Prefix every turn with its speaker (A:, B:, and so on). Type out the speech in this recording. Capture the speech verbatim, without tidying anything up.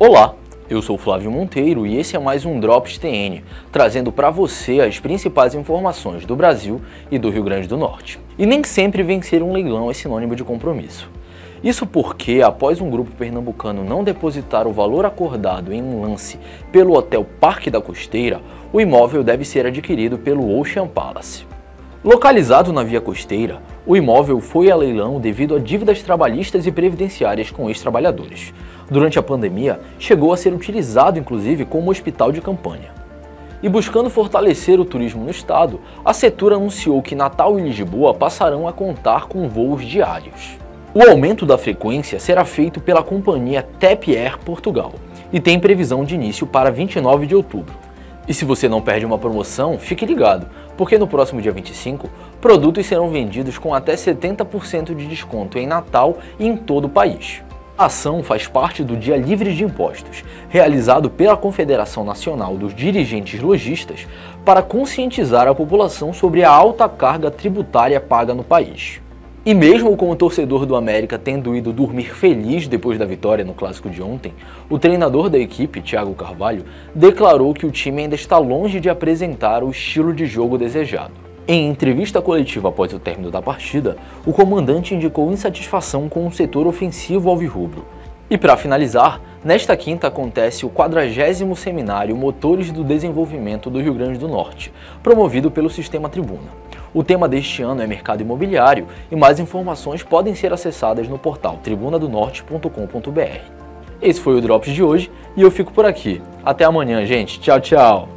A: Olá, eu sou Flávio Monteiro e esse é mais um Drops T N, trazendo para você as principais informações do Brasil e do Rio Grande do Norte. E nem sempre vencer um leilão é sinônimo de compromisso. Isso porque, após um grupo pernambucano não depositar o valor acordado em um lance pelo Hotel Parque da Costeira, o imóvel deve ser adquirido pelo Ocean Palace. Localizado na Via Costeira, o imóvel foi a leilão devido a dívidas trabalhistas e previdenciárias com ex-trabalhadores. Durante a pandemia, chegou a ser utilizado inclusive como hospital de campanha. E buscando fortalecer o turismo no estado, a Setur anunciou que Natal e Lisboa passarão a contar com voos diários. O aumento da frequência será feito pela companhia TAP Air Portugal e tem previsão de início para vinte e nove de outubro. E se você não perde uma promoção, fique ligado, porque no próximo dia vinte e cinco, produtos serão vendidos com até setenta por cento de desconto em Natal e em todo o país. A ação faz parte do Dia Livre de Impostos, realizado pela Confederação Nacional dos Dirigentes Lojistas, para conscientizar a população sobre a alta carga tributária paga no país. E mesmo com o torcedor do América tendo ido dormir feliz depois da vitória no clássico de ontem, o treinador da equipe, Thiago Carvalho, declarou que o time ainda está longe de apresentar o estilo de jogo desejado. Em entrevista coletiva após o término da partida, o comandante indicou insatisfação com o setor ofensivo alvirrubro. E para finalizar, nesta quinta acontece o quadragésimo Seminário Motores do Desenvolvimento do Rio Grande do Norte, promovido pelo Sistema Tribuna. O tema deste ano é mercado imobiliário e mais informações podem ser acessadas no portal tribuna do norte ponto com ponto br. Esse foi o Drops de hoje e eu fico por aqui. Até amanhã, gente. Tchau, tchau!